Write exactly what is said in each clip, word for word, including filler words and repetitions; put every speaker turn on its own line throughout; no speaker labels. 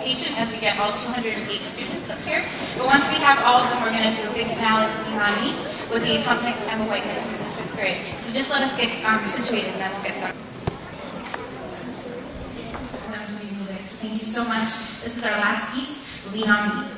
participation as we get all two hundred eight students up here. But once we have all of them, we're going to do a big finale with Lean On Me with the accompanist Victoria Wightman, who's in fifth grade. So just let us get um, situated and then we'll get started. That was new music, so thank you so much. This is our last piece, Lean On Me.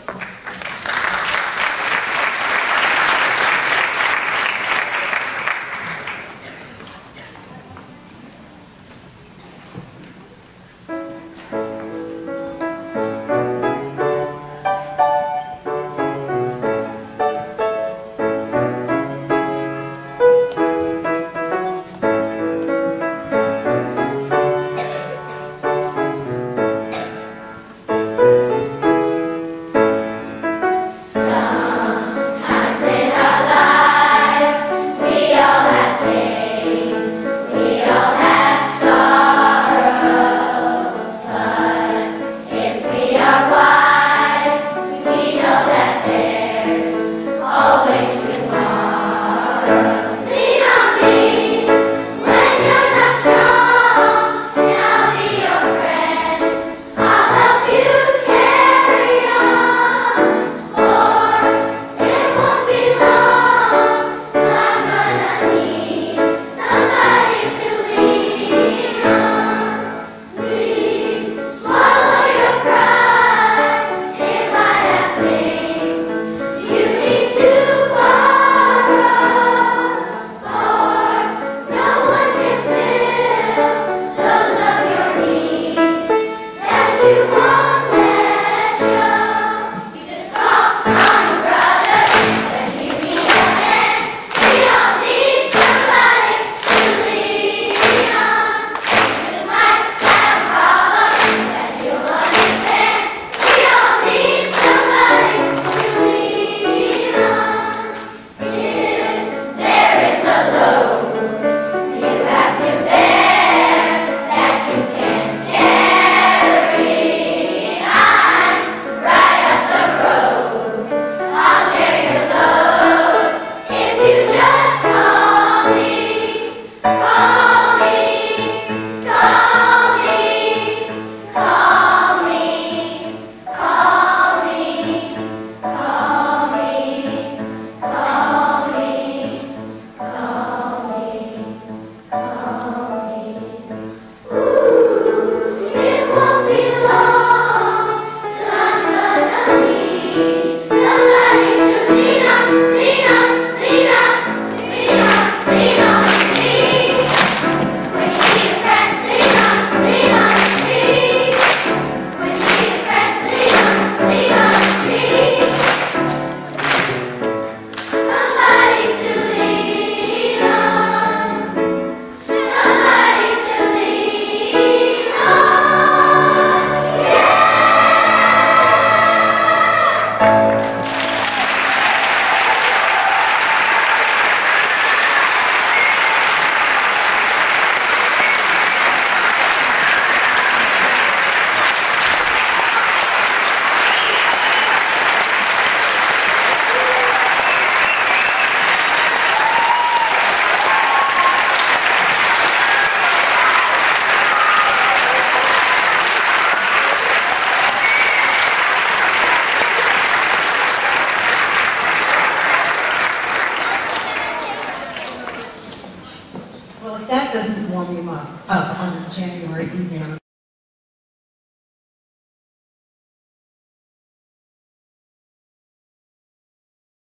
Well, if that doesn't warm you up, up on January evening.